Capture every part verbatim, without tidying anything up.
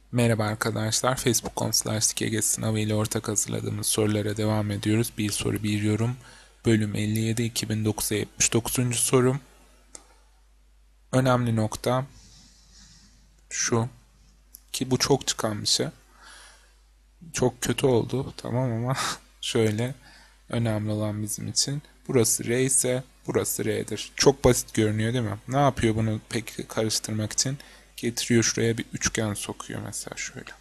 Merhaba arkadaşlar, facebook nokta com slash tkg sınavı ile ortak hazırladığımız sorulara devam ediyoruz. Bir soru bir yorum, bölüm elli yedi, iki bin dokuza yetmiş dokuzuncu sorum. Önemli nokta şu ki bu çok çıkan bir şey. Çok kötü oldu, tamam ama şöyle önemli olan bizim için. Burası R ise burası R'dir. Çok basit görünüyor değil mi? Ne yapıyor bunu peki karıştırmak için? Getiriyor şuraya bir üçgen sokuyor mesela şöyle.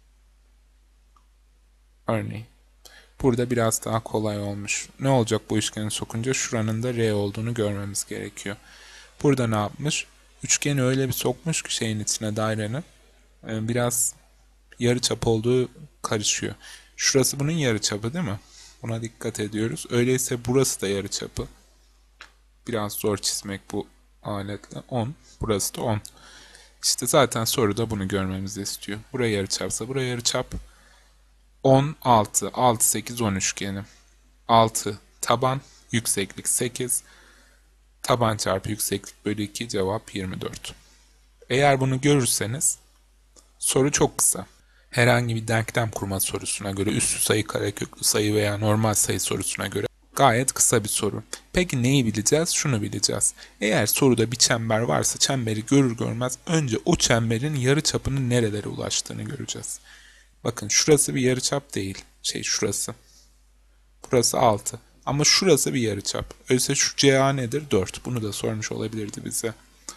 Örneğin. Burada biraz daha kolay olmuş. Ne olacak bu üçgeni sokunca? Şuranın da R olduğunu görmemiz gerekiyor. Burada ne yapmış? Üçgeni öyle bir sokmuş ki şeyin içine, dairenin. e, Biraz yarıçap olduğu karışıyor. Şurası bunun yarıçapı değil mi? Buna dikkat ediyoruz. Öyleyse burası da yarıçapı. Biraz zor çizmek bu aletle. on. Burası da on. İşte zaten soruda bunu görmemizi istiyor. Buraya yarıçapsa buraya yarıçap. on, altı. altı, sekiz, on üçgeni. altı taban, yükseklik sekiz. Taban çarpı yükseklik bölü iki, cevap yirmi dört. Eğer bunu görürseniz soru çok kısa. Herhangi bir denklem kurma sorusuna göre, üssü sayı, kareköklü sayı veya normal sayı sorusuna göre gayet kısa bir soru. Peki neyi bileceğiz? Şunu bileceğiz. Eğer soruda bir çember varsa çemberi görür görmez önce o çemberin yarıçapının nerelere ulaştığını göreceğiz. Bakın şurası bir yarıçap değil. Şey şurası. Burası altı. Ama şurası bir yarıçap. Öyleyse şu C A nedir? dört. Bunu da sormuş olabilirdi bize.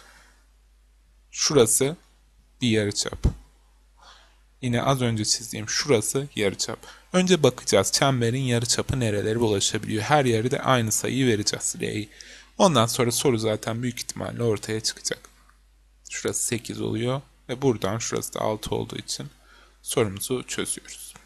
Şurası bir yarıçap. Yine az önce çizdiğim şurası yarıçap. Önce bakacağız çemberin yarıçapı nerelere ulaşabiliyor. Her yerde aynı sayıyı vereceğiz R'yi. Ondan sonra soru zaten büyük ihtimalle ortaya çıkacak. Şurası sekiz oluyor ve buradan şurası da altı olduğu için sorumuzu çözüyoruz.